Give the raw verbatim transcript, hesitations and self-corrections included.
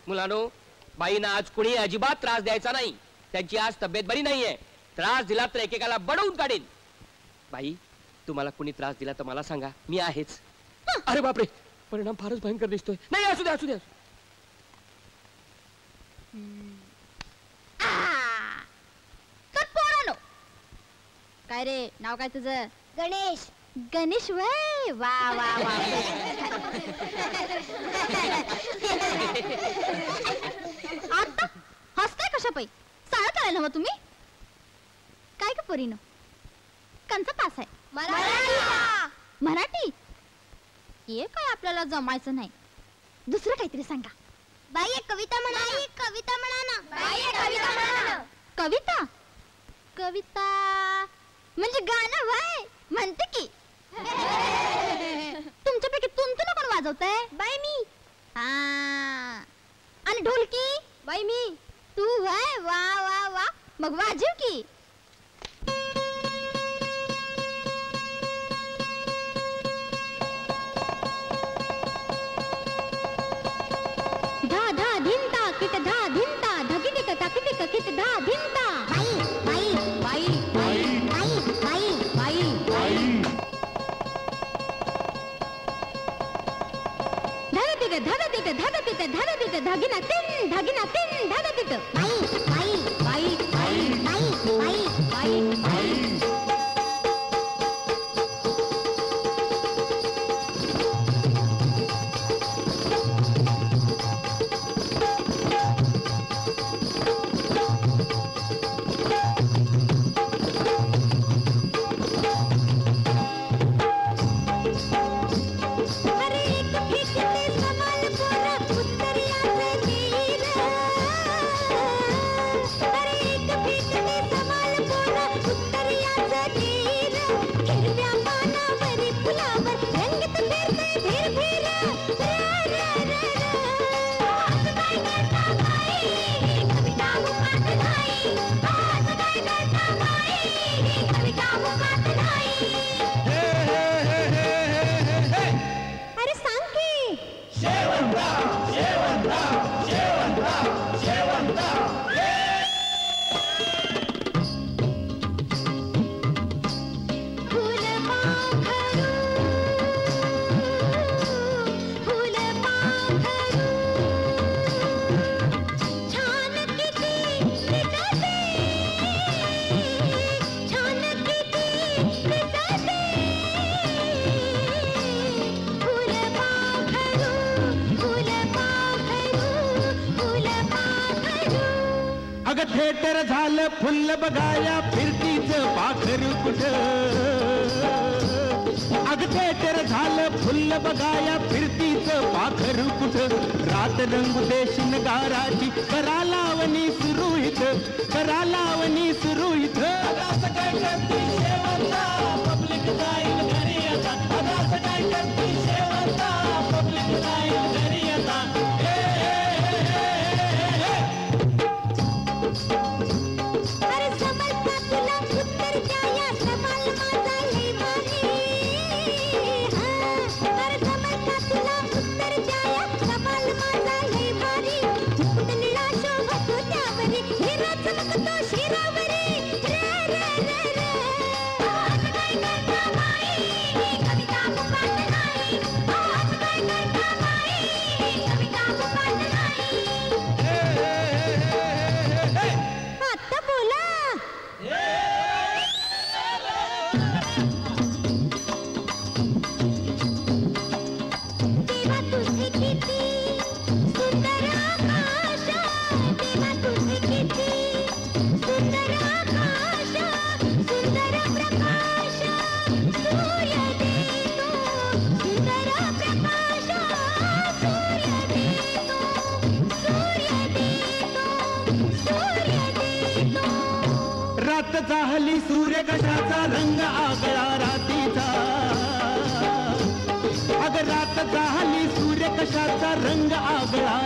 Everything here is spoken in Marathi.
मुलांनो, बाईंना आज कुणी अजिबात त्रास द्यायचा नाही. त्यांची आज तब्येत बरी नाहीये. त्रास दिला तर एकेकाला बडवून काढेन. बाई, तुम्हाला कुणी त्रास दिला तर मला सांगा, मी आहेच. अरे बापरे, परिणाम फारच भयंकर दिसतोय. नाही, असू दे असू दे. काय रे, नाव काय तुझं? गणेश. गणेश वय, वा वा वा. आता हसताय कशा पायी? साळा करायला हवं तुम्ही. काय का पोरीनो, कंचा तास आहे? मराठी. हे काय आपल्याला जमायचं नाही. दुसरं काहीतरी सांगा. बाई एक कविता म्हणा. एक कविता म्हणा ना. बाई एक कविता म्हणा. कविता कविता म्हणजे गाणं व्हाय. म्हणते की तुमच्यापैकी तुंतुन कोण वाजवतंय? बाई मी. हा, आणि ढोलकी? बाई मी. तू व्हाय, वा वा वा. मग वाजव की. धा धा धिंता किट धा धिंता धगिटिक तकिटिक किट धा धिंता. बाई बाई बाई बाई बाई बाई बाई. धगतिक धगतिक धगतिक धगतिक धगिना तिन धगिना तिन धगतिक. बाई बाई बाई बाई बाई बाई बाई. थिएटर झालं फुल्ल बघाया फिरतीच पाखर कुठं. अग थिएटर झालं फुल्ल बघाया फिरतीच पाखर कुठं. रात रंगू दे शिनगाराची करा लावणी सुरू इथं. करा लावणी सुरू इथं. पब्लिक जाईल घरी आता. काय करती शेवंता पब्लिक जाईल घरी आता. अरे समजता तुला उत्तर द्याया सवाल माझा लई भारी. अरे समजता तुला उत्तर द्याया सवाल माझा लई भारी. मुकुट निळा शोभतो त्यावरी हिरा चमकतो शिरावरी. रे रे रे रे. आज काय करता बाई ही कविता मुकाट नाही. आज काय करता बाई ही कविता मुकाट नाही. आता बोला. देवा तुझे किती सुंदर आकाश. देवा तुझे किती सुंदर आकाश. सुंदर प्रकाश सूर्य देतो. सुंदर प्रकाश सूर्य देतो. सूर्य देतो. सूर्य देतो. रात झाली सूर्य कशाचा रंग आगळा रातीचा. अग रात झाली सूर्य कशाचा रंग आगळा